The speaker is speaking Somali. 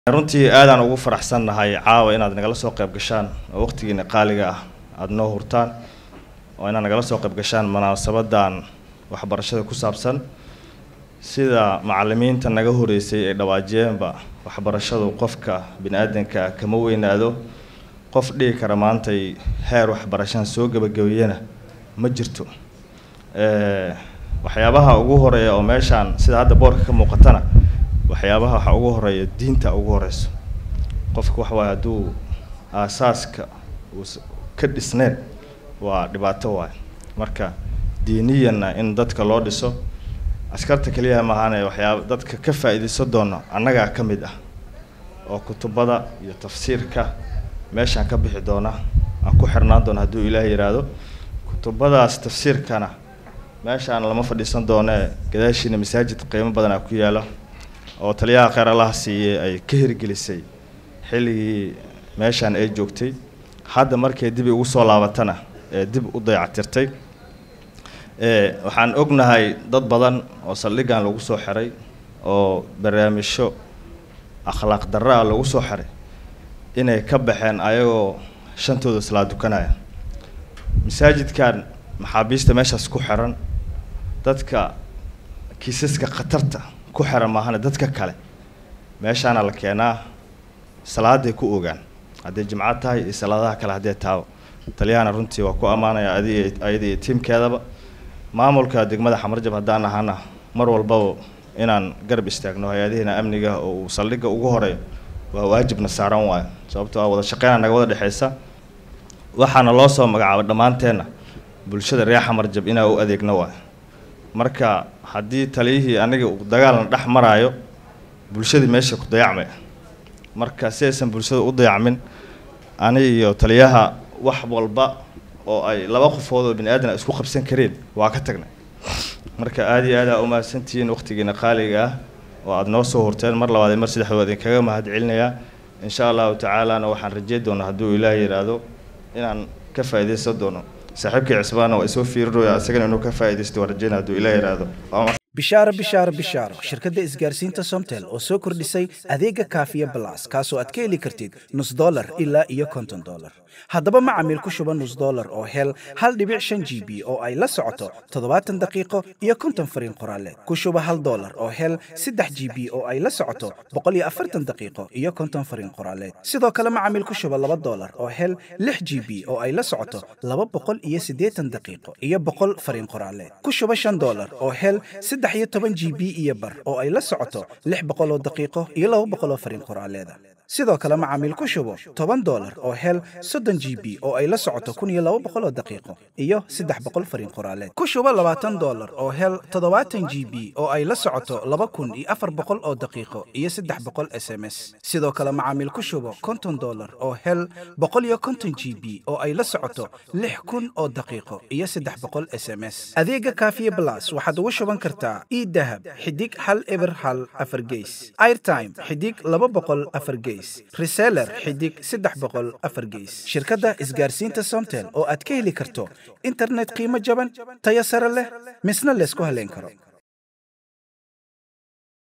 runtii aad aan ugu faraxsanahay caawa inaad nagala soo qayb gashaan waqtigiina qaaliga ah aad noo hurtaan oo inaad nagala soo qayb gashaan munaasabadan waxbarashada ku saabsan sida macallimiinta naga horeysay ee dhawaajeenba waxbarashadu qofka bini'aadanka kama weynaado qof dhigi kara maantay heer waxbarashan soo gabagabeeyana ma jirto waxyaabaha ugu horeeya oo meeshaan sida hadda boorka ka muuqatana waxyaabaha waxa ugu horeeya diinta ugu horeyso qofku wax waa haduu aasaaska ka dhisneen waa dhibaato waay marka diiniyana in dadka loo dhiso askarta kaliya ma ahan waxyaabo dadka ka faa'iideysan doona annaga ka mid ah oo kutubada iyo tafsiirka meeshaan ka bixi doona aan ku xirnaan doona haduu Ilaahay yiraahdo kutubadaas tafsiirkana meeshaan lama fadhiisan doona gadaashiina masaajid qiimo badan ku yaala oo taliyaha khayr Allah siiyay ay ka hirgelisay xilligii meeshaan ay joogtay hadda markay dib ugu soo laabatana dib u dayactirtay waxaan ognahay dad badan oo saldhigan lagu soo xiray oo barnaamijyo akhlaaq darro lagu soo xiray inay ka baxeen ayagoo shantooda salaad dukanaya masaajidkan maxaabiista meeshaas ku xiran dadka kiisaska khatarta ku xiran maahana dadka kale meeshaana la keenaa salaaday ku ogaan haddii jimcad tahay iyo salaadaha kale haddii taawo taliyana runtii waa ku amaanaya ayadii tiimkeedaba maamulka degmada Xamarjab hadaan ahana mar walba inaan garab istaagno hay'adaha amniga oo saldhiga ugu horeeyo waa waajibna saaran waay sababtoo ah wada shaqeyn naga wada dhaxaysa waxaana loo soo magacaabay dhamaanteena bulshada reer Xamarjab inay u adeegno waay marka haddii taliyihii aniga uu dagaalna dhex maraayo bulshada meesha ku dayacmay marka saysan bulshada u dayacmin aniga iyo taliyaha wax walba oo ay laba qofood oo bini'aadan isku qabsan kareen waa ka tagnay marka aad iyo aad u maasantiin waqtigiina qaaliga ah oo aad noo soo horteen mar labaad mar saddexaad idin kaga mahad celinaya insha Allah ta'ala waxaan rajeeyo doonaa haduu Ilaahay yiraahdo inaan ka faa'iideysan doono saaxiibkii Cismaan oo isoo fiirinayo asagana inuu ka faa'iideysto warjeen haduu Ilaahay yiraahdo bishaaro shirkadda isgaarsiinta Somtel oo soo kordhisay adeega Kaafiya Plus kaasoo aad ka heli kartid $0 ilaa iyo $50 haddaba macaamiil ku shuba $0 oo hel 1.5 GB oo ay la socoto 70 daqiiqo iyo 50 fariin qoraaleed ku shuba $1 oo hel 3 GB oo ay la socoto 140 daqiiqo iyo 50 fariin qoraaleed sidoo kale macaamiil ku shuba $2 oo hel 6 GB oo ay la socoto 280 daqiiqo iyo 100 fariin qoraaleed ku shuba $5 oo hel 13 GB iyo bar oo ay la socoto 600 daqiiqo iyo 200 fariin qoraaleed sidoo kale macaamiil ku shubo $10 oo hel 30 GB oo ay la socoto 1200 daqiiqo iyo 300 fariin qoraaleed ku shubo $20 oo hel 70 GB oo ay la socoto 2400 oo daqiiqo iyo 300 SMS sidoo kale macaamiil ku shubo $50 oo hel 150 GB oo ay la socoto 6000 oo daqiiqo iyo 300 SMS adeega Kaafiya Plus waxaad ugu shuban kartaa e-dahab xidig 1 4 gees airtime xidig 200 gees reseller xidig 300 gees shirkadda isgaarsiinta Somtel oo aad ka heli karto internet qiimo jaban tayo sare leh misna la isku haleyn karo